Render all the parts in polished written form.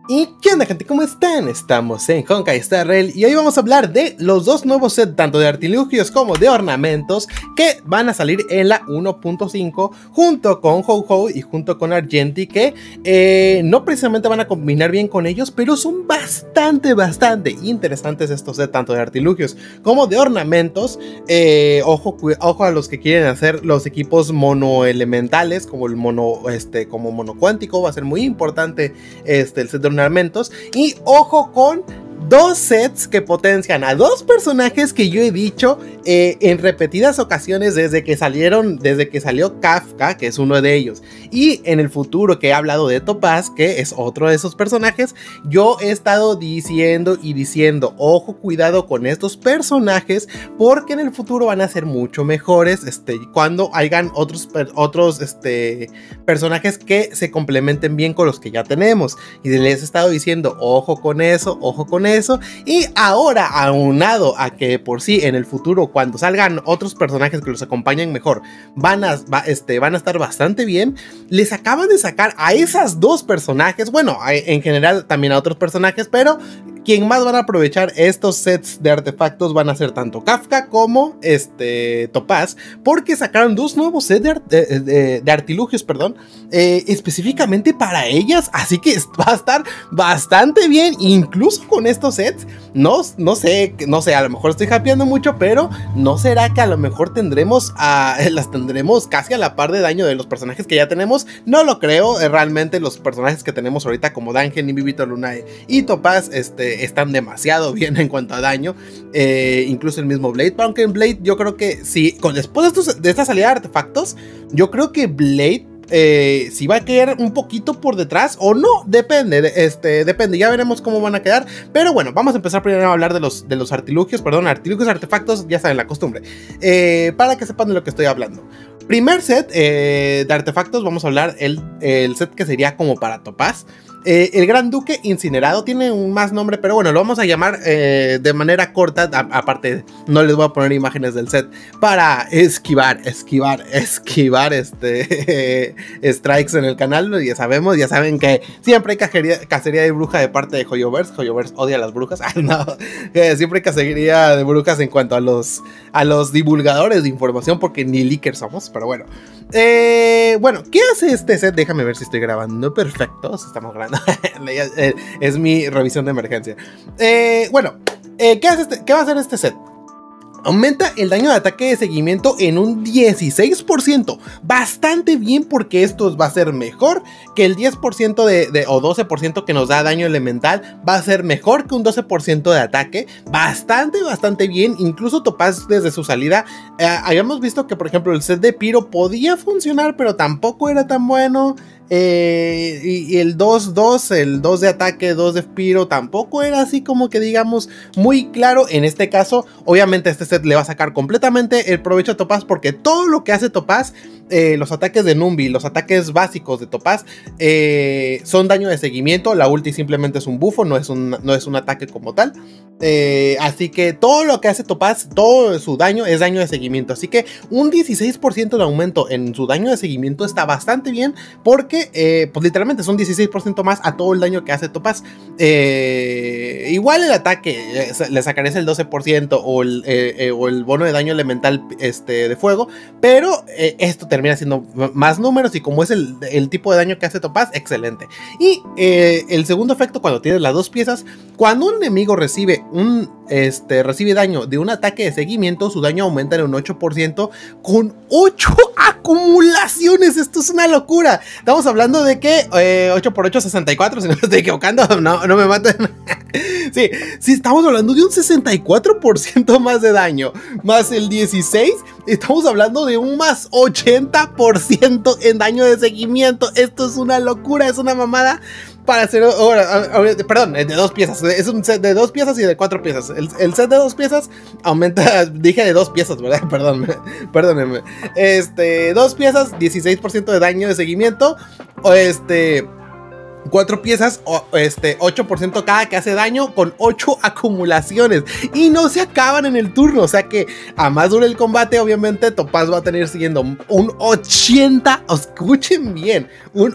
¿Y qué onda, gente? ¿Cómo están? Estamos en Honkai Star Rail y hoy vamos a hablar de los dos nuevos sets, tanto de artilugios como de ornamentos, que van a salir en la 1.5 junto con Ho-Ho y junto con Argenti, que no precisamente van a combinar bien con ellos, pero son bastante interesantes estos sets, tanto de artilugios como de ornamentos. Ojo a los que quieren hacer los equipos monoelementales, como el como monocuántico, va a ser muy importante el set de ornamentos. Y ojo con dos sets que potencian a dos personajes que yo he dicho en repetidas ocasiones desde que salió Kafka, que es uno de ellos, y en el futuro que he hablado de Topaz, que es otro de esos personajes. Yo he estado diciendo, ojo, cuidado con estos personajes, porque en el futuro van a ser mucho mejores cuando hayan otros personajes que se complementen bien con los que ya tenemos. Y les he estado diciendo, ojo con eso. Y ahora, aunado a que por sí en el futuro, cuando salgan otros personajes que los acompañen mejor, van a estar bastante bien, les acaban de sacar a esas dos personajes, bueno, en general también a otros personajes, pero quien más van a aprovechar estos sets de artefactos van a ser tanto Kafka como Topaz, porque sacaron dos nuevos sets de artilugios, específicamente para ellas, así que va a estar bastante bien. Incluso con estos sets, no sé, a lo mejor estoy hypeando mucho, pero ¿no será que a lo mejor las tendremos casi a la par de daño de los personajes que ya tenemos? No lo creo, realmente los personajes que tenemos ahorita como Dangen, Vivito Lunae y Topaz están demasiado bien en cuanto a daño, incluso el mismo Blade, aunque en Blade yo creo que sí, después de esta salida de artefactos, yo creo que Blade si va a quedar un poquito por detrás o no, depende, ya veremos cómo van a quedar. Pero bueno, vamos a empezar primero a hablar de los artilugios, artefactos, ya saben la costumbre, para que sepan de lo que estoy hablando. Primer set de artefactos, vamos a hablar el set que sería como para Topaz. El Gran Duque Incinerado tiene un más nombre, pero bueno, lo vamos a llamar de manera corta. Aparte, no les voy a poner imágenes del set para esquivar strikes en el canal. Ya saben que siempre hay cacería de bruja de parte de Hoyoverse. Hoyoverse odia a las brujas. No, siempre hay cacería de brujas en cuanto a los divulgadores de información, porque ni leakers somos, pero bueno. Bueno, ¿qué hace este set? Déjame ver si estoy grabando. Perfecto, estamos grabando. Es mi revisión de emergencia. ¿Qué va a hacer este set? Aumenta el daño de ataque de seguimiento en un 16%. Bastante bien, porque esto va a ser mejor que el 10% o 12% que nos da daño elemental. Va a ser mejor que un 12% de ataque. Bastante bien. Incluso Topaz desde su salida, habíamos visto que por ejemplo el set de Pyro podía funcionar, pero tampoco era tan bueno. Y el 2-2, el 2 de ataque, 2 de Pyro, tampoco era así como que digamos muy claro. En este caso, obviamente este set le va a sacar completamente el provecho a Topaz, porque todo lo que hace Topaz, los ataques de Numbi, los ataques básicos de Topaz, son daño de seguimiento. La ulti simplemente es un buffo, no es un ataque como tal. Así que todo lo que hace Topaz, todo su daño es daño de seguimiento. Así que un 16% de aumento en su daño de seguimiento está bastante bien, porque pues literalmente son 16% más a todo el daño que hace Topaz. Igual el ataque le sacarías el 12% o el bono de daño elemental de fuego, pero esto termina siendo más números, y como es el tipo de daño que hace Topaz, excelente. Y el segundo efecto, cuando tienes las dos piezas, cuando un enemigo recibe daño de un ataque de seguimiento, su daño aumenta en un 8% con 8 acumulaciones. Esto es una locura. Estamos hablando de que 8 por 8, 64, si no me estoy equivocando, no me maten. Sí, estamos hablando de un 64% más de daño, más el 16, estamos hablando de un más 80% en daño de seguimiento. Esto es una locura, es una mamada. Para hacer, perdón, de dos piezas. Es un set de 2 piezas y de 4 piezas. El set de 2 piezas aumenta, dije de 2 piezas, ¿verdad? Perdónenme. 2 piezas, 16% de daño de seguimiento. 4 piezas, 8% cada que hace daño con 8 acumulaciones y no se acaban en el turno, o sea que a más dure el combate obviamente Topaz va a tener siguiendo un 80, escuchen bien, un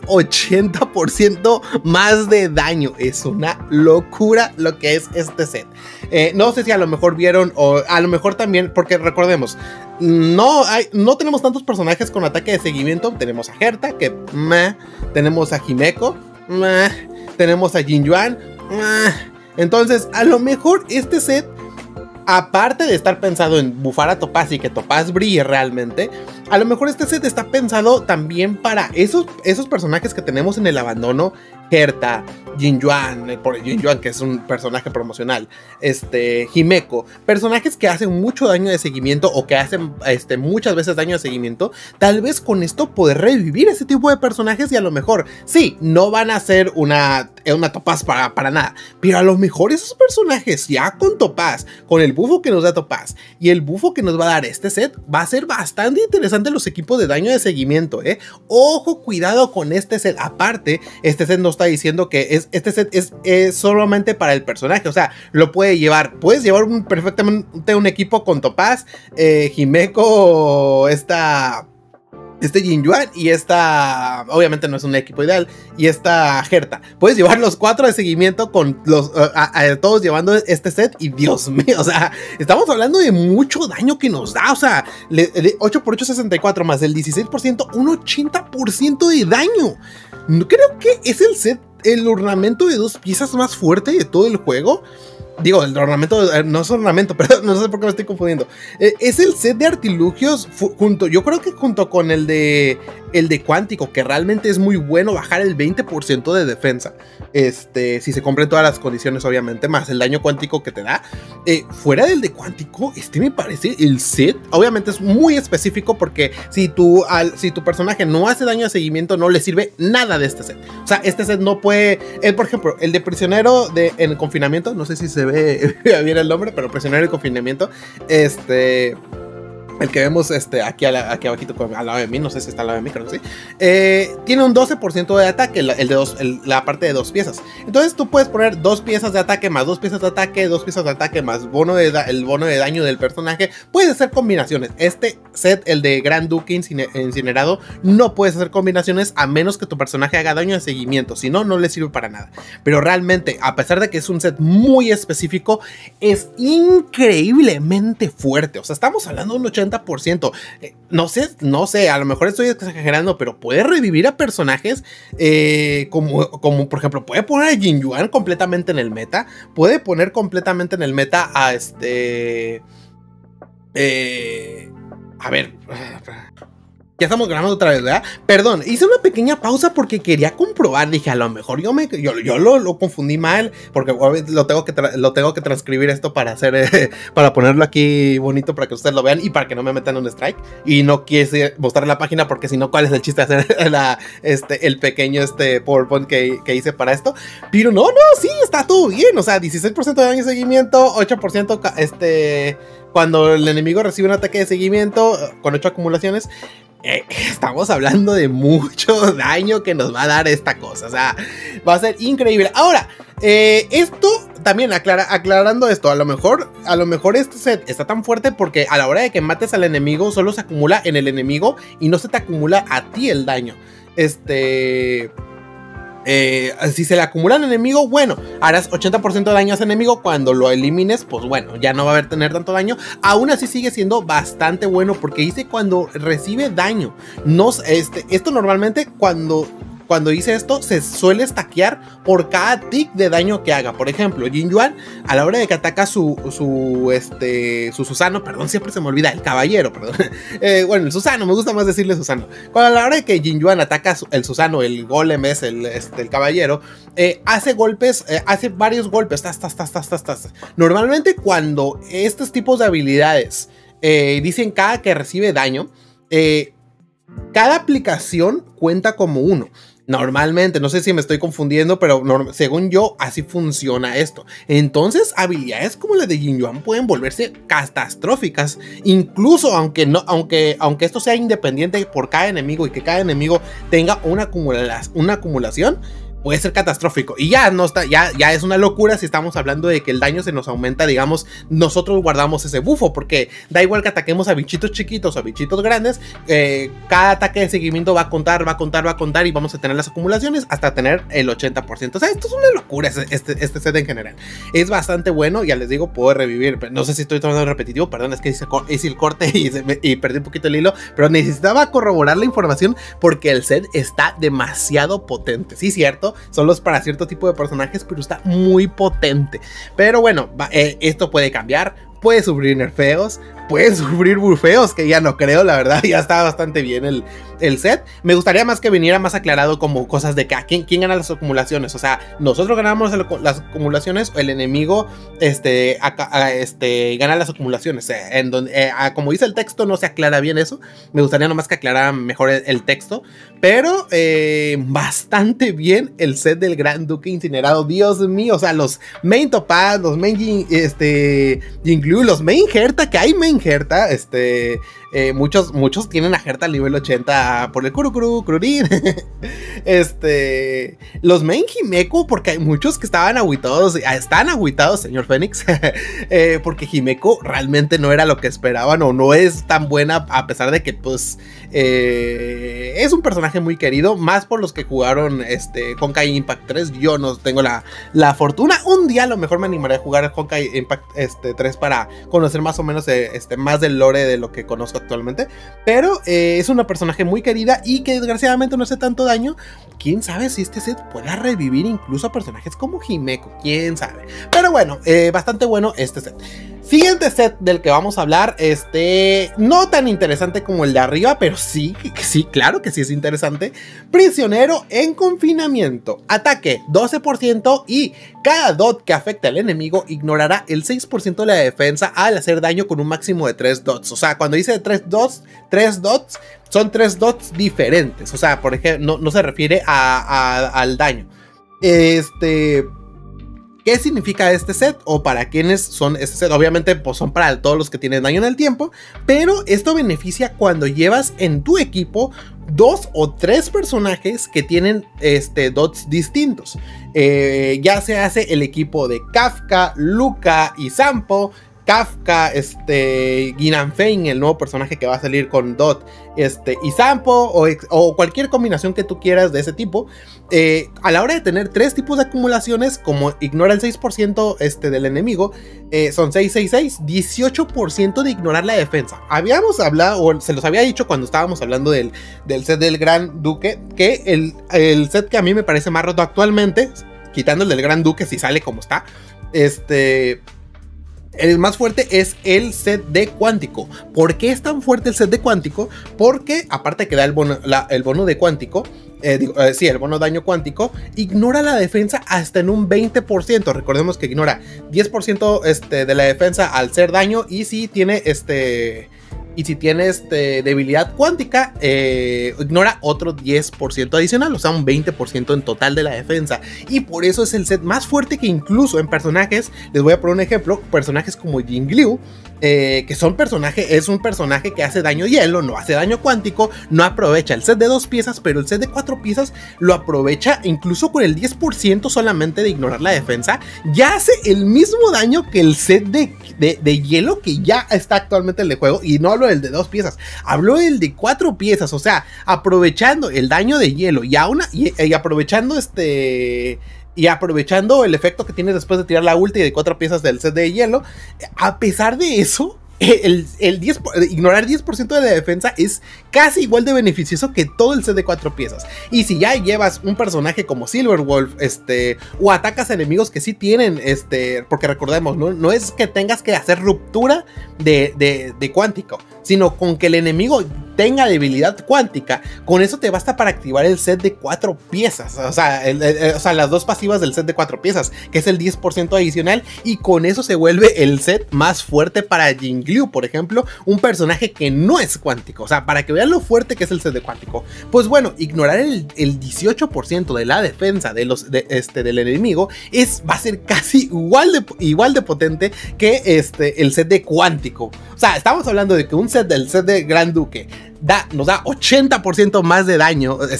80% más de daño. Es una locura lo que es este set. No sé si a lo mejor vieron o a lo mejor también, porque recordemos, no tenemos tantos personajes con ataque de seguimiento. Tenemos a Herta, que tenemos a Himeko, tenemos a Jin Yuan. Entonces a lo mejor este set, aparte de estar pensado en bufar a Topaz y que Topaz brille realmente, a lo mejor este set está pensado también para esos personajes que tenemos en el abandono. Herta, Jin Yuan, que es un personaje promocional, Himeko, personajes que hacen mucho daño de seguimiento o que hacen muchas veces daño de seguimiento. Tal vez con esto poder revivir ese tipo de personajes y a lo mejor, sí, no van a ser una Topaz para nada, pero a lo mejor esos personajes ya con Topaz, con el bufo que nos da Topaz y el bufo que nos va a dar este set, va a ser bastante interesante los equipos de daño de seguimiento, Ojo, cuidado con este set. Aparte, este set no está diciendo que este set es solamente para el personaje, o sea, puedes llevar perfectamente un equipo con Topaz, Himeko, Jin Yuan y obviamente no es un equipo ideal, y Herta. Puedes llevar los 4 de seguimiento con todos llevando este set y Dios mío, o sea, estamos hablando de mucho daño que nos da, o sea, 8 por 8, 64 más el 16%, un 80% de daño. Creo que es el ornamento de 2 piezas más fuerte de todo el juego. Digo, el ornamento, no es ornamento, perdón, no sé por qué me estoy confundiendo. Es el set de artilugios yo creo que junto con el de Cuántico, que realmente es muy bueno bajar el 20% de defensa. Si se cumplen todas las condiciones, obviamente, más el daño cuántico que te da. Fuera del de Cuántico, me parece el set, obviamente es muy específico, porque si tu personaje no hace daño de seguimiento, no le sirve nada de este set. O sea, este set no puede, por ejemplo, el de prisionero en el confinamiento, no sé si se ve bien el nombre, pero prisionero de confinamiento, el que vemos aquí abajito al lado de mí, no sé si está al lado de mí, creo que sí, tiene un 12% de ataque, la parte de 2 piezas. Entonces tú puedes poner 2 piezas de ataque más 2 piezas de ataque, 2 piezas de ataque más el bono de daño del personaje. Puedes hacer combinaciones. Este set, el de Gran Duque incinerado, no puedes hacer combinaciones a menos que tu personaje haga daño de seguimiento, si no, no le sirve para nada. Pero realmente, a pesar de que es un set muy específico, es increíblemente fuerte. O sea, estamos hablando de un 80%. No sé, a lo mejor estoy exagerando, pero puede revivir a personajes como por ejemplo, puede poner a Jin Yuan completamente en el meta, puede poner completamente en el meta a a ver, ya estamos grabando otra vez, ¿verdad? Perdón, hice una pequeña pausa porque quería comprobar. Dije, a lo mejor yo lo confundí mal, porque lo tengo que transcribir esto para para ponerlo aquí bonito para que ustedes lo vean y para que no me metan un strike. Y no quise mostrar la página porque si no, ¿cuál es el chiste de hacer el pequeño PowerPoint que hice para esto? Pero no, sí, está todo bien. O sea, 16% de daño de seguimiento, 8% cuando el enemigo recibe un ataque de seguimiento con 8 acumulaciones. Estamos hablando de mucho daño que nos va a dar esta cosa. O sea, va a ser increíble. Ahora, esto también aclarando esto, a lo mejor este set está tan fuerte porque a la hora de que mates al enemigo solo se acumula en el enemigo y no se te acumula a ti el daño. Si se le acumula al enemigo, bueno, harás 80% de daño a ese enemigo. Cuando lo elimines, pues bueno, ya no va a tener tanto daño. Aún así sigue siendo bastante bueno, porque dice cuando recibe daño. Esto normalmente cuando dice esto, se suele stackear por cada tick de daño que haga. Por ejemplo, Jin Yuan, a la hora de que ataca su Susano, perdón, siempre se me olvida, el caballero, perdón. Bueno, el Susano, me gusta más decirle Susano. Cuando a la hora de que Jin Yuan ataca el Susano, el golem es el caballero, hace golpes, hace varios golpes, Normalmente cuando estos tipos de habilidades dicen cada que recibe daño, cada aplicación cuenta como uno. Normalmente, no sé si me estoy confundiendo, pero según yo, así funciona esto. Entonces, habilidades como la de Jin Yuan pueden volverse catastróficas. Incluso aunque esto sea independiente por cada enemigo y que cada enemigo tenga una acumulación, puede ser catastrófico. Y ya no está, ya es una locura si estamos hablando de que el daño se nos aumenta, digamos, nosotros guardamos ese bufo, porque da igual que ataquemos a bichitos chiquitos o a bichitos grandes, cada ataque de seguimiento va a contar y vamos a tener las acumulaciones hasta tener el 80%. O sea, esto es una locura, este set en general. Es bastante bueno, ya les digo, puedo revivir, no sé si estoy tomando repetitivo, perdón, es que hice el corte y perdí un poquito el hilo, pero necesitaba corroborar la información porque el set está demasiado potente. Sí, cierto, solo es para cierto tipo de personajes, pero está muy potente. Pero bueno, esto puede cambiar, puede sufrir nerfeos, puede sufrir bufeos, que ya no creo, la verdad, ya está bastante bien el set. Me gustaría más que viniera más aclarado como cosas de que ¿quién gana las acumulaciones? O sea, nosotros ganamos las acumulaciones o el enemigo gana las acumulaciones. En donde, como dice el texto, no se aclara bien eso. Me gustaría nomás que aclarara mejor el texto. Pero bastante bien el set del Gran Duque Incinerado. Dios mío, o sea, los main Topaz, los main Jingliu, los main Herta, que hay main Herta, muchos tienen a Herta al nivel 80 por el Kururin. Los main Himeko, porque hay muchos que están agüitados, señor Fénix, porque Himeko realmente no era lo que esperaban o no es tan buena, a pesar de que pues es un personaje muy querido, más por los que jugaron Honkai Impact 3. Yo no tengo la fortuna. Un día a lo mejor me animaré a jugar Honkai Impact 3 para conocer más o menos más del lore de lo que conozco actualmente, pero es una personaje muy querida y que desgraciadamente no hace tanto daño. Quién sabe si este set pueda revivir incluso a personajes como Himeko, quién sabe. Pero bueno, bastante bueno este set. Siguiente set del que vamos a hablar, no tan interesante como el de arriba, pero sí, claro que sí es interesante. Prisionero en confinamiento. Ataque 12% y cada dot que afecte al enemigo ignorará el 6% de la defensa al hacer daño con un máximo de 3 dots. O sea, cuando dice 3 dots, son 3 dots diferentes. O sea, por ejemplo, no se refiere al daño. ¿Qué significa este set? ¿O para quiénes son este set? Obviamente pues son para todos los que tienen daño en el tiempo, pero esto beneficia cuando llevas en tu equipo 2 o 3 personajes que tienen dots distintos. Ya se hace el equipo de Kafka, Luca y Sampo. Kafka, Ginanfein, el nuevo personaje que va a salir con Dot, y Sampo, o cualquier combinación que tú quieras de ese tipo. A la hora de tener 3 tipos de acumulaciones, como ignora el 6% del enemigo, son 666, 18% de ignorar la defensa. Habíamos hablado, o se los había dicho cuando estábamos hablando del set del Gran Duque, que el set que a mí me parece más roto actualmente, quitando el del Gran Duque si sale como está, el más fuerte es el set de Cuántico. ¿Por qué es tan fuerte el set de Cuántico? Porque aparte que da el bono de Cuántico, el bono daño cuántico, ignora la defensa hasta en un 20%. Recordemos que ignora 10% de la defensa al ser daño, y si tiene debilidad cuántica, ignora otro 10% adicional, o sea, un 20% en total de la defensa. Y por eso es el set más fuerte, que incluso en personajes, les voy a poner un ejemplo, personajes como Jingliu, que es un personaje que hace daño hielo, no hace daño cuántico, no aprovecha el set de 2 piezas, pero el set de 4 piezas lo aprovecha incluso con el 10% solamente de ignorar la defensa. Ya hace el mismo daño que el set de hielo que ya está actualmente en el juego, y no hablo del de 2 piezas, hablo del de 4 piezas, o sea, aprovechando el daño de hielo y aprovechando el efecto que tienes después de tirar la ulti de 4 piezas del set de hielo. A pesar de eso, ignorar 10% de la defensa es casi igual de beneficioso que todo el set de 4 piezas. Y si ya llevas un personaje como Silverwolf, o atacas a enemigos que sí tienen, porque recordemos, no es que tengas que hacer ruptura de cuántico, sino con que el enemigo tenga debilidad cuántica, con eso te basta para activar el set de 4 piezas, o sea, las 2 pasivas del set de 4 piezas, que es el 10% adicional, y con eso se vuelve el set más fuerte para Jingliu, por ejemplo, un personaje que no es cuántico. O sea, para que vean lo fuerte que es el set de cuántico. Pues bueno, ignorar el 18% de la defensa del enemigo va a ser casi igual de potente que el set de cuántico. O sea, estamos hablando de que un set del set de Gran Duque nos da 80% más de daño, o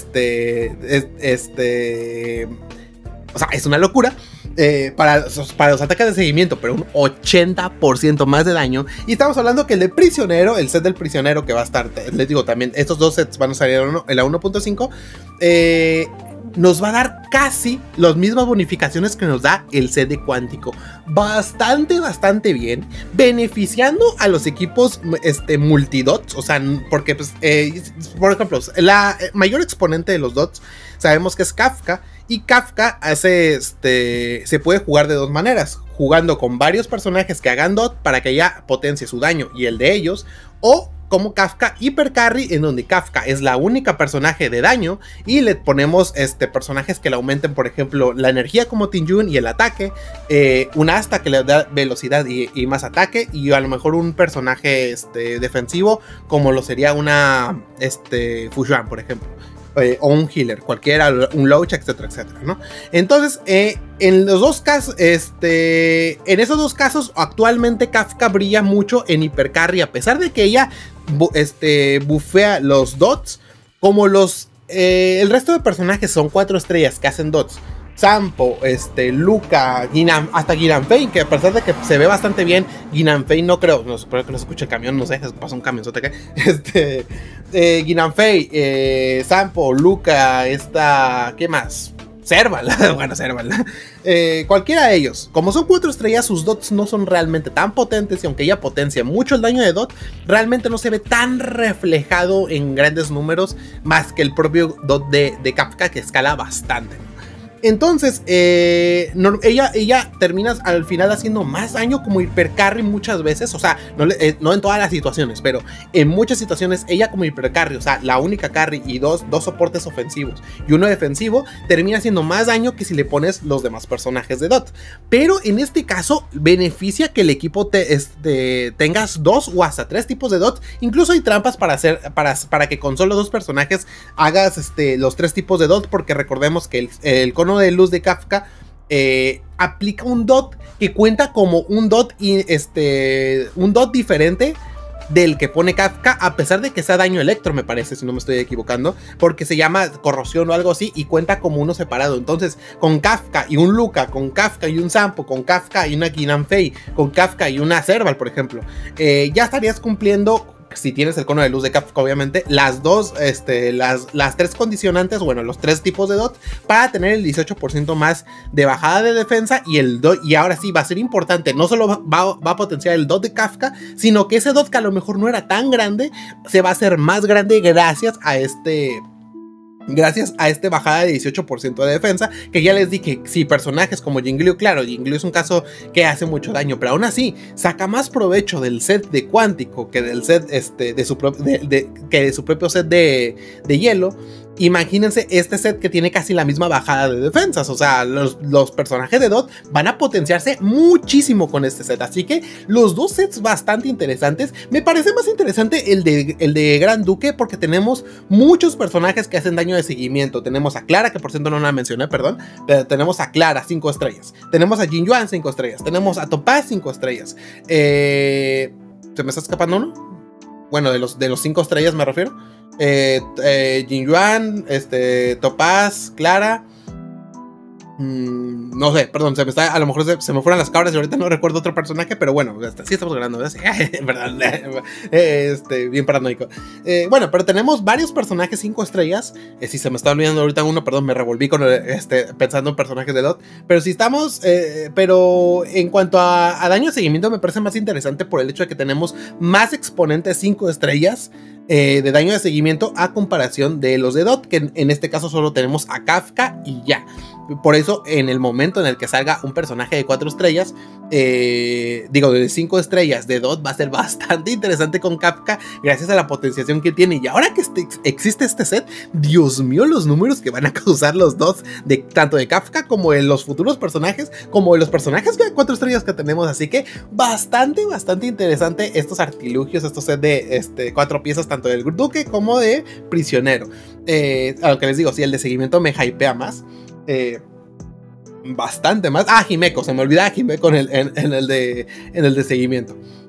sea, es una locura. Para los ataques de seguimiento, pero un 80% más de daño. Y estamos hablando que el de prisionero, el set del prisionero que va a estar, les digo también, estos dos sets van a salir en la 1.5, nos va a dar casi las mismas bonificaciones que nos da el set de cuántico. Bastante bien, beneficiando a los equipos multidots, o sea, porque pues, por ejemplo, la mayor exponente de los dots sabemos que es Kafka. Y Kafka se puede jugar de dos maneras, jugando con varios personajes que hagan dot para que ella potencie su daño y el de ellos, o como Kafka Hyper Carry, en donde Kafka es la única personaje de daño y le ponemos personajes que le aumenten, por ejemplo, la energía como Tinjun y el ataque, una asta que le da velocidad y más ataque, y a lo mejor un personaje defensivo como lo sería una Fujuan, por ejemplo. O un healer, cualquiera, un Loach, etcétera, etcétera, ¿no? Entonces, en los dos casos, en esos dos casos, actualmente Kafka brilla mucho en Hypercarry, a pesar de que ella bufea los dots, como el resto de personajes son 4 estrellas que hacen dots. Sampo, Luca, hasta Ginanfei, que a pesar de que se ve bastante bien, Ginanfei no creo, no, espero que no se escuche el camión, no sé, pasa un camionzote acá. Ginanfei, Sampo, Luca, ¿qué más? Serval, bueno, Serval. Cualquiera de ellos, como son 4 estrellas, sus dots no son realmente tan potentes, y aunque ella potencia mucho el daño de dot, realmente no se ve tan reflejado en grandes números, más que el propio dot de Kafka, que escala bastante. Entonces, ella termina al final haciendo más daño como hipercarry muchas veces, o sea, no en todas las situaciones, pero en muchas situaciones ella como hipercarry, o sea, la única carry y dos soportes ofensivos y uno defensivo, termina haciendo más daño que si le pones los demás personajes de dot. Pero en este caso, beneficia que el equipo tengas 2 o hasta 3 tipos de dot. Incluso hay trampas para que con solo 2 personajes hagas los 3 tipos de dot, porque recordemos que el cono de luz de Kafka aplica un dot que cuenta como un dot diferente del que pone Kafka, a pesar de que sea daño electro, me parece, si no me estoy equivocando, porque se llama corrosión o algo así y cuenta como uno separado. Entonces, con Kafka y un Luca, con Kafka y un Sampo, con Kafka y una Ginanfei, con Kafka y una Serval, por ejemplo, ya estarías cumpliendo, si tienes el cono de luz de Kafka, obviamente, las 3 condicionantes, bueno, los 3 tipos de dot, para tener el 18% más de bajada de defensa, y ahora sí va a ser importante, no solo va a potenciar el dot de Kafka, sino que ese dot que a lo mejor no era tan grande, se va a hacer más grande gracias a bajada de 18% de defensa, que ya les dije, si personajes como Jingliu, claro, Jingliu es un caso que hace mucho daño, pero aún así saca más provecho del set de cuántico que del set de su propio set de hielo. Imagínense este set que tiene casi la misma bajada de defensas, o sea, los personajes de dot van a potenciarse muchísimo con este set, así que los dos sets bastante interesantes. Me parece más interesante el de Gran Duque, porque tenemos muchos personajes que hacen daño de seguimiento. Tenemos a Clara, que por cierto no la mencioné, perdón, pero tenemos a Clara, 5 estrellas, tenemos a Jinjuan, 5 estrellas, tenemos a Topaz, 5 estrellas, ¿se me está escapando uno? Bueno, de los 5 estrellas me refiero. Jinjuan, Topaz, Clara, no sé, perdón, a lo mejor se me fueron las cabras y ahorita no recuerdo otro personaje, pero bueno, sí estamos ganando, ¿verdad? Perdón, bien paranoico. Bueno, pero tenemos varios personajes 5 estrellas. Si se me está olvidando ahorita uno, perdón, me revolví con pensando en personajes de dot. Pero si estamos, pero en cuanto a daño de seguimiento, me parece más interesante por el hecho de que tenemos más exponentes 5 estrellas de daño de seguimiento a comparación de los de dot, que en este caso solo tenemos a Kafka y ya. Por eso, en el momento en el que salga un personaje de 4 estrellas, de 5 estrellas de dot, va a ser bastante interesante con Kafka, gracias a la potenciación que tiene. Y ahora que existe este set, Dios mío, los números que van a causar los dots, tanto de Kafka como de los futuros personajes, como de los personajes de 4 estrellas que tenemos. Así que bastante interesante estos artilugios, estos sets de 4 piezas, tanto del Duque como de Prisionero. Aunque les digo, sí, el de seguimiento me hypea más. Bastante más. Himeko, se me olvidaba Himeko en el de seguimiento.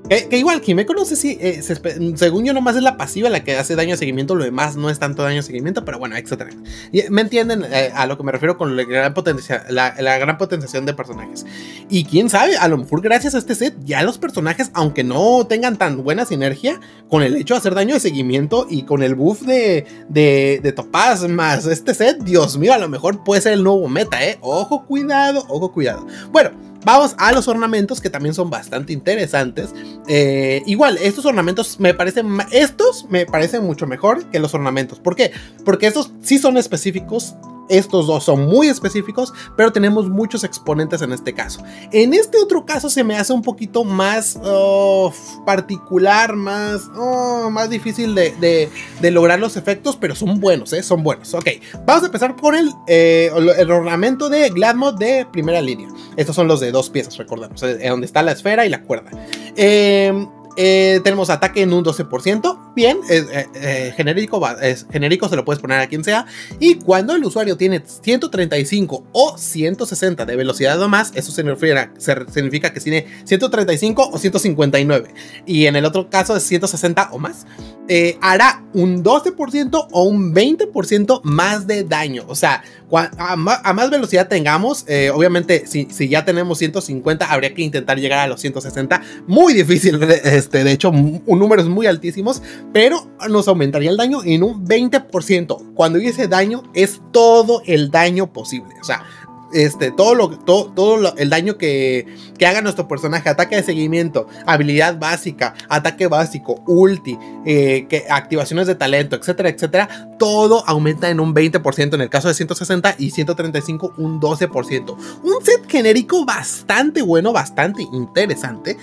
Que igual, Himeko no sé si, según yo nomás es la pasiva la que hace daño de seguimiento, lo demás no es tanto daño de seguimiento, pero bueno, etcétera. ¿Me entienden a lo que me refiero con la gran potenciación de personajes? Y quién sabe, a lo mejor gracias a este set, ya los personajes, aunque no tengan tan buena sinergia, con el hecho de hacer daño de seguimiento y con el buff de Topaz más este set, Dios mío, a lo mejor puede ser el nuevo meta, Ojo, cuidado, ojo, cuidado. Bueno, vamos a los ornamentos, que también son bastante interesantes. Igual, estos ornamentos me parecen mucho mejor que los ornamentos. ¿Por qué? Porque estos sí son específicos. Estos dos son muy específicos, pero tenemos muchos exponentes en este caso. En este otro caso se me hace un poquito más particular, más difícil de lograr los efectos, pero son buenos, son buenos. Ok, vamos a empezar con el ornamento de Gladmod de primera línea. Estos son los de 2 piezas, recordemos, donde está la esfera y la cuerda. Tenemos ataque en un 12%. Bien, genérico, se lo puedes poner a quien sea. Y cuando el usuario tiene 135 o 160 de velocidad o más, eso significa que tiene 135 o 159. Y en el otro caso es 160 o más. Hará un 12% o un 20% más de daño. O sea, a más velocidad tengamos, obviamente si ya tenemos 150, habría que intentar llegar a los 160. Muy difícil, de hecho, números muy altísimos, pero nos aumentaría el daño en un 20%. Cuando dice daño, es todo el daño posible. O sea, todo el daño que haga nuestro personaje, ataque de seguimiento, habilidad básica, ataque básico, ulti, activaciones de talento, etcétera, etcétera, todo aumenta en un 20%, en el caso de 160 y 135 un 12%. Un set genérico bastante bueno, bastante interesante.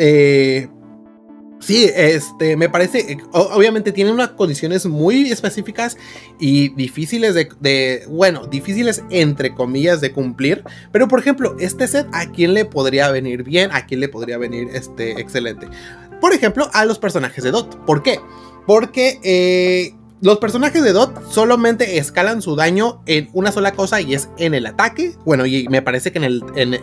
Sí, me parece, obviamente tiene unas condiciones muy específicas y difíciles difíciles entre comillas de cumplir, pero por ejemplo, este set, ¿a quién le podría venir bien? ¿A quién le podría venir excelente? Por ejemplo, a los personajes de DOT. ¿Por qué? Porque los personajes de DOT solamente escalan su daño en una sola cosa, y es en el ataque. Bueno, y me parece que en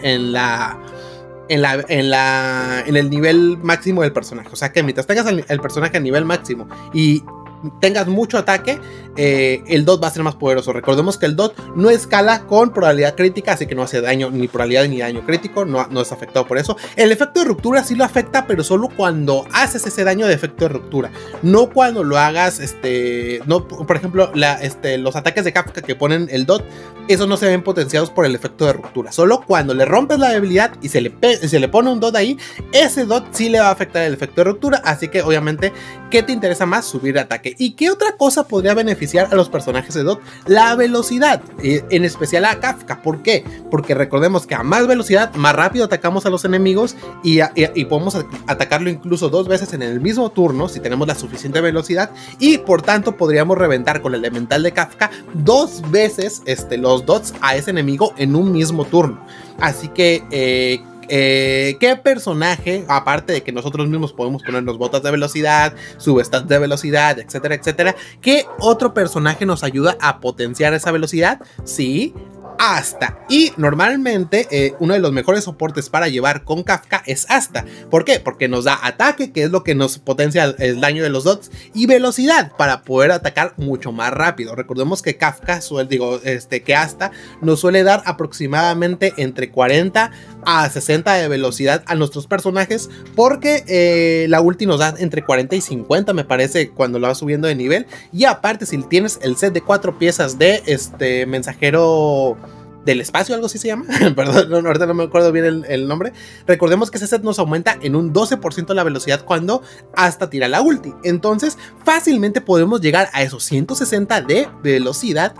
el nivel máximo del personaje. O sea que mientras tengas el personaje a nivel máximo y tengas mucho ataque, el DOT va a ser más poderoso. Recordemos que el DOT no escala con probabilidad crítica, así que no hace daño ni probabilidad ni daño crítico, no es afectado por eso. El efecto de ruptura sí lo afecta, pero solo cuando haces ese daño de efecto de ruptura, no cuando lo hagas, no, por ejemplo, los ataques de Kafka que ponen el DOT, esos no se ven potenciados por el efecto de ruptura. Solo cuando le rompes la debilidad y se le pone un DOT ahí, ese DOT sí le va a afectar el efecto de ruptura. Así que obviamente, ¿qué te interesa más? Subir ataque. ¿Y qué otra cosa podría beneficiar a los personajes de DOT? La velocidad, en especial a Kafka. ¿Por qué? Porque recordemos que a más velocidad, más rápido atacamos a los enemigos y podemos atacarlo incluso 2 veces en el mismo turno si tenemos la suficiente velocidad, y por tanto podríamos reventar con el elemental de Kafka 2 veces los dots a ese enemigo en un mismo turno. Así que ¿qué personaje, aparte de que nosotros mismos podemos ponernos botas de velocidad, substats de velocidad, etcétera, etcétera, qué otro personaje nos ayuda a potenciar esa velocidad? Sí, Asta. Y normalmente uno de los mejores soportes para llevar con Kafka es Asta. ¿Por qué? Porque nos da ataque, que es lo que nos potencia el daño de los dots, y velocidad para poder atacar mucho más rápido. Recordemos que Kafka que Asta nos suele dar aproximadamente entre 40 a 60 de velocidad a nuestros personajes, porque la ulti nos da entre 40 y 50, me parece, cuando lo vas subiendo de nivel. Y aparte, si tienes el set de 4 piezas de mensajero del espacio, algo así se llama, perdón, ahorita no me acuerdo bien el nombre. Recordemos que ese set nos aumenta en un 12% la velocidad cuando Asta tira la ulti. Entonces fácilmente podemos llegar a esos 160 de velocidad,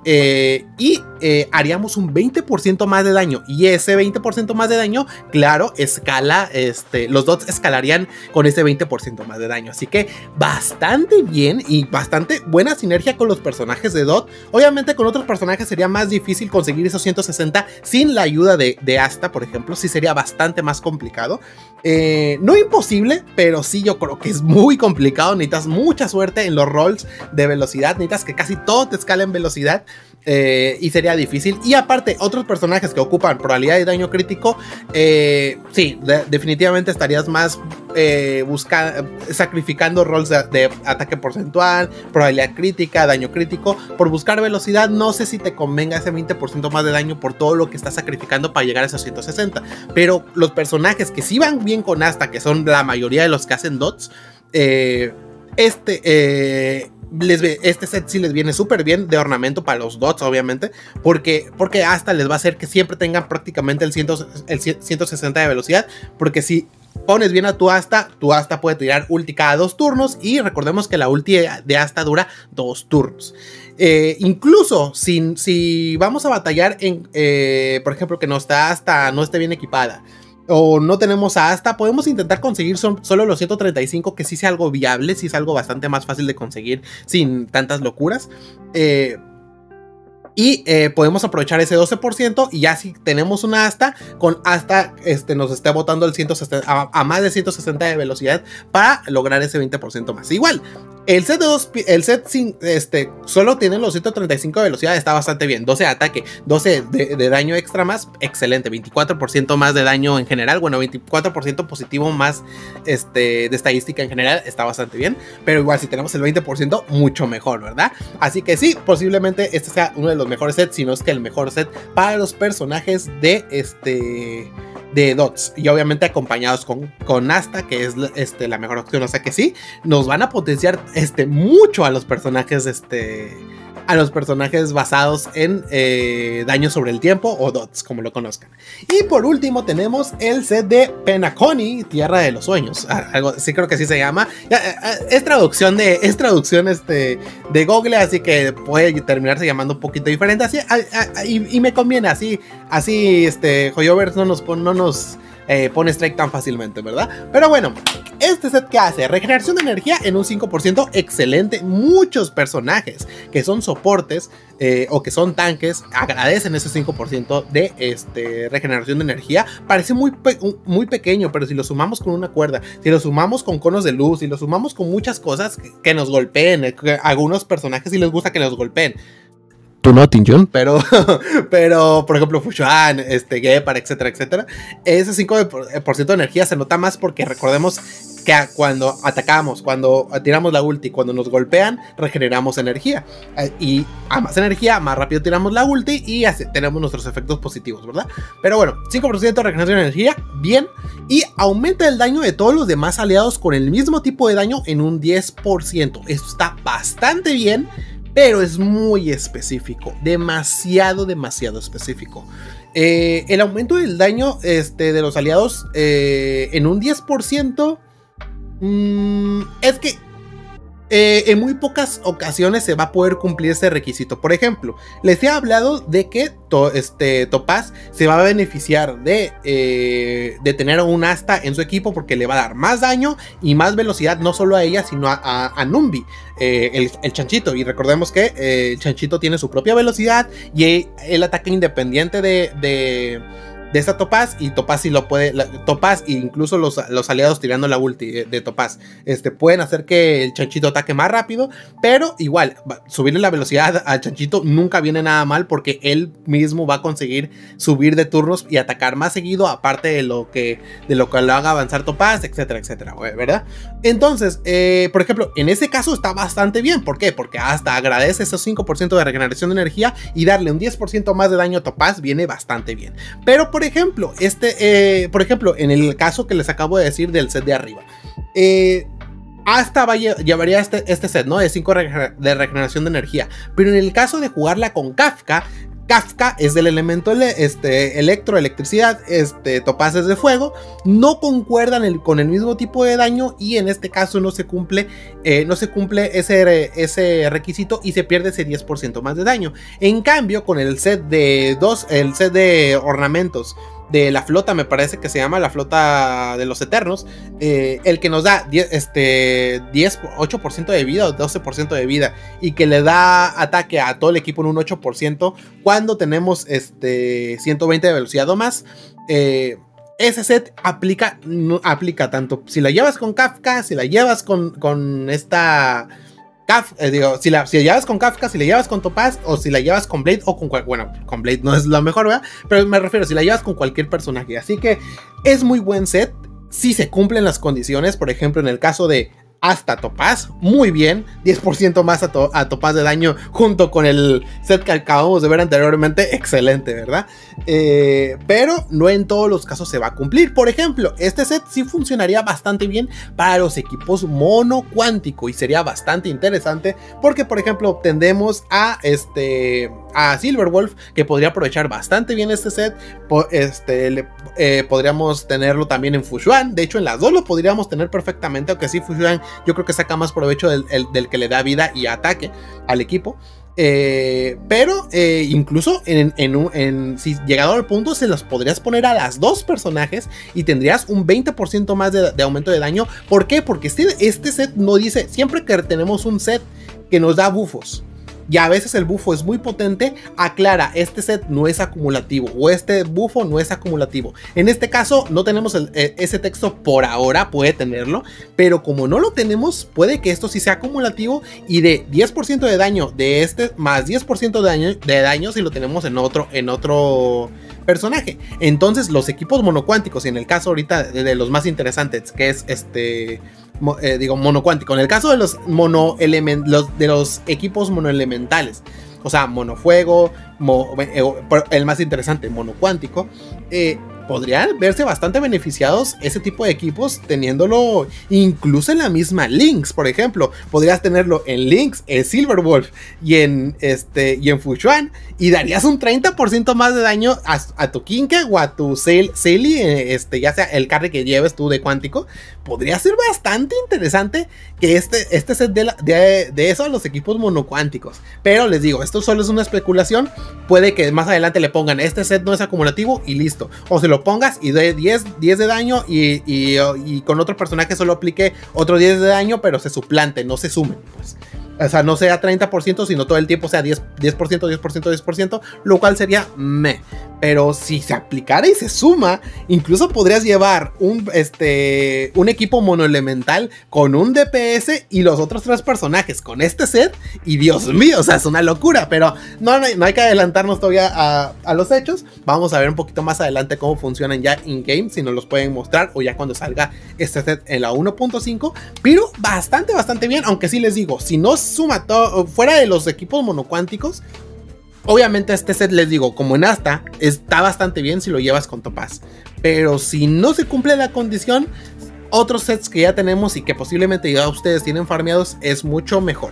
y haríamos un 20% más de daño, y ese 20% más de daño, claro, escala, los dots escalarían con ese 20% más de daño. Así que bastante bien y bastante buena sinergia con los personajes de dot. Obviamente con otros personajes sería más difícil conseguir esos 160 sin la ayuda de Asta, por ejemplo. Sí sería bastante más complicado, no imposible, pero sí yo creo que es muy complicado. Necesitas mucha suerte en los rolls de velocidad, necesitas que casi todo te escala en velocidad. Y sería difícil. Y aparte, otros personajes que ocupan probabilidad de daño crítico, sí, definitivamente estarías más sacrificando rolls de ataque porcentual, probabilidad crítica, daño crítico. Por buscar velocidad, no sé si te convenga ese 20% más de daño por todo lo que estás sacrificando para llegar a esos 160. Pero los personajes que sí van bien con Asta, que son la mayoría de los que hacen dots, este set sí les viene súper bien de ornamento para los dots, obviamente, porque Asta les va a hacer que siempre tengan prácticamente el 160 de velocidad, porque si pones bien a tu Asta puede tirar ulti cada 2 turnos, y recordemos que la ulti de Asta dura 2 turnos. Incluso si vamos a batallar en, por ejemplo, que nuestra Asta no esté bien equipada, o no tenemos a Asta, podemos intentar conseguir solo los 135, que sí sea algo viable, sí es algo bastante más fácil de conseguir sin tantas locuras. Podemos aprovechar ese 12%, y ya si tenemos una Asta, con Asta nos esté botando el 160, a más de 160 de velocidad para lograr ese 20% más. Igual, el set solo tiene los 135 de velocidad, está bastante bien. 12 de ataque, 12 de daño extra más, excelente. 24% más de daño en general, bueno, 24% positivo más de estadística en general, está bastante bien. Pero igual, si tenemos el 20%, mucho mejor, ¿verdad? Así que sí, posiblemente este sea uno de los mejores sets, si no es que el mejor set para los personajes de dots, y obviamente acompañados con Asta, que es la mejor opción. O sea que sí, nos van a potenciar mucho a los personajes basados en daño sobre el tiempo, o dots, como lo conozcan. Y por último tenemos el set de Penacony, Tierra de los Sueños, sí, creo que así se llama. Es traducción de Google, así que puede terminarse llamando un poquito diferente, así, y me conviene así Hoyoverse no nos pone strike tan fácilmente, ¿verdad? Pero bueno, este set que hace regeneración de energía en un 5%, excelente. Muchos personajes que son soportes o que son tanques agradecen ese 5% de regeneración de energía. Parece muy pequeño, pero si lo sumamos con una cuerda, si lo sumamos con conos de luz, si lo sumamos con muchas cosas que nos golpeen, a algunos personajes sí les gusta que los golpeen. Tú no, Tinjun, pero por ejemplo Fushuan, Gepard, etcétera, etcétera. Ese 5% de energía se nota más porque recordemos que cuando atacamos, cuando tiramos la ulti, cuando nos golpean, regeneramos energía. Y a más energía, más rápido tiramos la ulti y tenemos nuestros efectos positivos, ¿verdad? Pero bueno, 5% de regeneración de energía, bien. Y aumenta el daño de todos los demás aliados con el mismo tipo de daño en un 10%. Esto está bastante bien, pero es muy específico, demasiado específico. El aumento del daño de los aliados en un 10%, es que en muy pocas ocasiones se va a poder cumplir ese requisito. Por ejemplo, les he hablado de que Topaz se va a beneficiar de tener un Asta en su equipo, porque le va a dar más daño y más velocidad, no solo a ella, sino a Numbi, el chanchito. Y recordemos que el chanchito tiene su propia velocidad y él ataca independiente de esta Topaz, y Topaz sí lo puede. Topaz e incluso los aliados tirando la ulti de Topaz pueden hacer que el chanchito ataque más rápido, pero igual subirle la velocidad al chanchito nunca viene nada mal, porque él mismo va a conseguir subir de turnos y atacar más seguido, aparte de lo que lo haga avanzar Topaz, etcétera, etcétera, ¿verdad? Entonces, por ejemplo, en ese caso está bastante bien. ¿Por qué? Porque hasta agradece esos 5% de regeneración de energía, y darle un 10% más de daño a Topaz viene bastante bien. Pero por ejemplo, en el caso que les acabo de decir del set de arriba, hasta llevaría este set, ¿no? De 5 de regeneración de energía. Pero en el caso de jugarla con Kafka es del elemento electricidad, Topaz es de fuego, no concuerdan con el mismo tipo de daño, y en este caso no se cumple ese requisito, y se pierde ese 10% más de daño. En cambio, con el set de ornamentos de la flota, me parece que se llama la flota de los eternos, el que nos da 8% de vida o 12% de vida, y que le da ataque a todo el equipo en un 8% cuando tenemos 120 de velocidad o más. Ese set aplica tanto si la llevas con Kafka, si la llevas con esta Digo, si la llevas con Kafka, si la llevas con Topaz, o si la llevas con Blade, o con bueno, con Blade no es lo mejor, ¿verdad? Pero me refiero, si la llevas con cualquier personaje. Así que es muy buen set, si se cumplen las condiciones. Por ejemplo, en el caso de hasta Topaz, muy bien, 10% más a Topaz de daño junto con el set que acabamos de ver anteriormente, excelente, ¿verdad? Pero no en todos los casos se va a cumplir. Por ejemplo, este set sí funcionaría bastante bien para los equipos mono cuántico y sería bastante interesante porque, por ejemplo, tendemos a Silverwolf, que podría aprovechar bastante bien este set. Podríamos tenerlo también en Fushuan. De hecho, en las dos lo podríamos tener perfectamente, aunque sí, Fushuan yo creo que saca más provecho del que le da vida y ataque al equipo. Pero incluso si llegado al punto se los podrías poner a las dos personajes y tendrías un 20% más de aumento de daño. ¿Por qué? Porque este set no dice, siempre que tenemos un set que nos da buffos y a veces el bufo es muy potente, aclara, este set no es acumulativo o este bufo no es acumulativo. En este caso no tenemos ese texto por ahora, puede tenerlo, pero como no lo tenemos, puede que esto sí sea acumulativo y de 10% de daño de este más 10% de daño si lo tenemos en otro personaje. Entonces los equipos monocuánticos, y en el caso ahorita de los más interesantes, que es monocuántico, en el caso de los equipos monoelementales, o sea, monofuego, el más interesante, monocuántico, podrían verse bastante beneficiados ese tipo de equipos teniéndolo incluso en la misma Lynx. Por ejemplo, podrías tenerlo en Lynx, en Silverwolf y en Fushuan, y darías un 30% más de daño a tu Kinke o a tu Seili, ya sea el carry que lleves tú de cuántico. Podría ser bastante interesante que este set de eso a los equipos monocuánticos. Pero les digo, esto solo es una especulación. Puede que más adelante le pongan este set no es acumulativo y listo. O se lo pongas y dé 10 de daño y con otro personaje solo aplique otro 10 de daño, pero se suplante, no se sumen, pues. O sea, no sea 30%, sino todo el tiempo sea 10%, 10%, lo cual sería meh. Pero si se aplicara y se suma, incluso podrías llevar un equipo monoelemental con un DPS y los otros 3 personajes con este set. Y Dios mío, o sea, es una locura. Pero no hay que adelantarnos todavía a los hechos. Vamos a ver un poquito más adelante cómo funcionan ya in-game, si nos los pueden mostrar o ya cuando salga este set en la 1.5. Pero bastante bien, aunque sí les digo, si no suma todo fuera de los equipos monocuánticos, obviamente este set, les digo, como en Asta, está bastante bien si lo llevas con Topaz. Pero si no se cumple la condición, otros sets que ya tenemos y que posiblemente ya ustedes tienen farmeados es mucho mejor.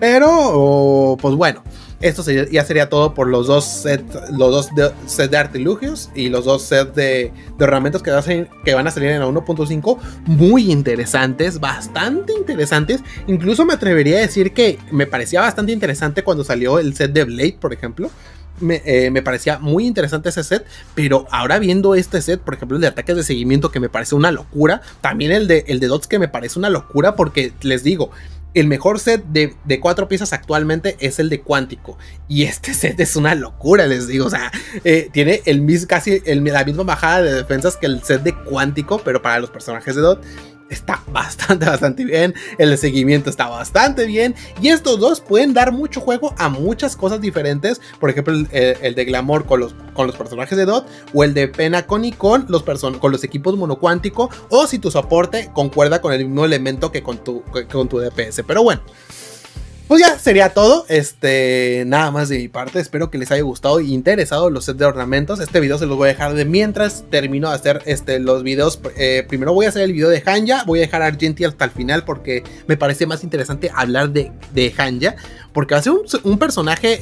Pero, pues bueno, esto ya sería todo por los dos sets de artilugios y los dos sets de herramientas que van a salir en la 1.5. Muy interesantes, bastante interesantes. Incluso me atrevería a decir que me parecía bastante interesante cuando salió el set de Blade, por ejemplo. Me parecía muy interesante ese set, pero ahora viendo este set, por ejemplo el de ataques de seguimiento, que me parece una locura, también el de dots, que me parece una locura, porque les digo, el mejor set de 4 piezas actualmente es el de cuántico, y este set es una locura, les digo. O sea, tiene casi la misma bajada de defensas que el set de cuántico, pero para los personajes de dot está bastante bien. El de seguimiento está bastante bien. Y estos dos pueden dar mucho juego a muchas cosas diferentes. Por ejemplo, el de Glamour con los personajes de dot, o el de Penacony con los equipos monocuántico, o si tu soporte concuerda con el mismo elemento que con tu DPS. Pero bueno, pues ya sería todo. Nada más de mi parte. Espero que les haya gustado y interesado los sets de ornamentos. Este video se los voy a dejar de mientras termino de hacer los videos. Primero voy a hacer el video de Hanya. Voy a dejar a Argenti hasta el final porque me parece más interesante hablar de Hanya, porque va a ser un personaje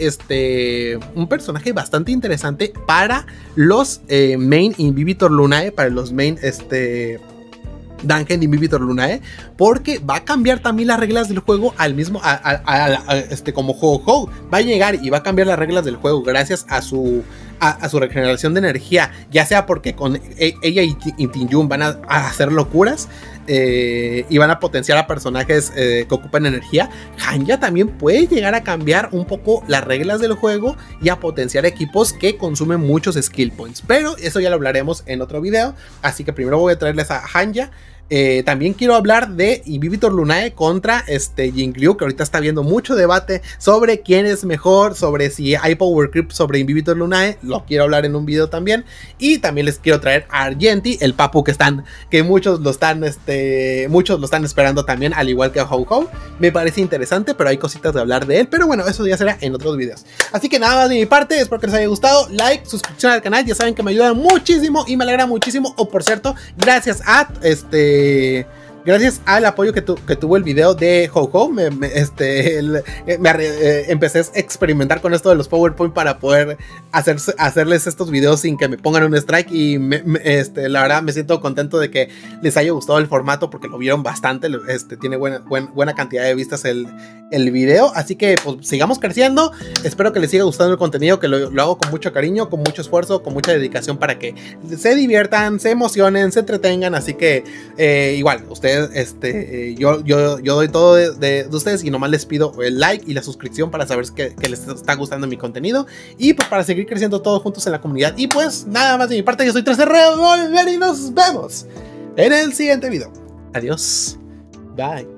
bastante interesante para los main Inhibitor Lunae, para los main Dungeon Inhibitor Lunae, porque va a cambiar también las reglas del juego al mismo como Ho-Oh va a llegar y va a cambiar las reglas del juego gracias a su regeneración de energía, ya sea porque con ella y Tinjun van a hacer locuras y van a potenciar a personajes que ocupan energía. Hanya también puede llegar a cambiar un poco las reglas del juego y a potenciar equipos que consumen muchos skill points, pero eso ya lo hablaremos en otro video. Así que primero voy a traerles a Hanya. También quiero hablar de Inhibitor Lunae contra Jingliu, que ahorita está habiendo mucho debate sobre quién es mejor, sobre si hay power creep sobre Inhibitor Lunae. Lo quiero hablar en un video también. Y también les quiero traer a Argenti, el papu que muchos lo están esperando también, al igual que a Ho-Ho. Me parece interesante, pero hay cositas de hablar de él. Pero bueno, eso ya será en otros videos. Así que nada más de mi parte, espero que les haya gustado. Like, suscripción al canal, ya saben que me ayudan muchísimo y me alegra muchísimo. O por cierto, gracias al apoyo que tuvo el video de Ho-Ho, empecé a experimentar con esto de los PowerPoint para poder hacerles estos videos sin que me pongan un strike. Y la verdad me siento contento de que les haya gustado el formato, porque lo vieron bastante. Tiene buena cantidad de vistas el video. Así que pues sigamos creciendo. Espero que les siga gustando el contenido, que lo hago con mucho cariño, con mucho esfuerzo, con mucha dedicación, para que se diviertan, se emocionen, se entretengan. Así que igual, ustedes, yo doy todo de ustedes, y nomás les pido el like y la suscripción para saber que les está gustando mi contenido, y pues para seguir creciendo todos juntos en la comunidad. Y pues nada más de mi parte, yo soy 3R y nos vemos en el siguiente video. Adiós, bye.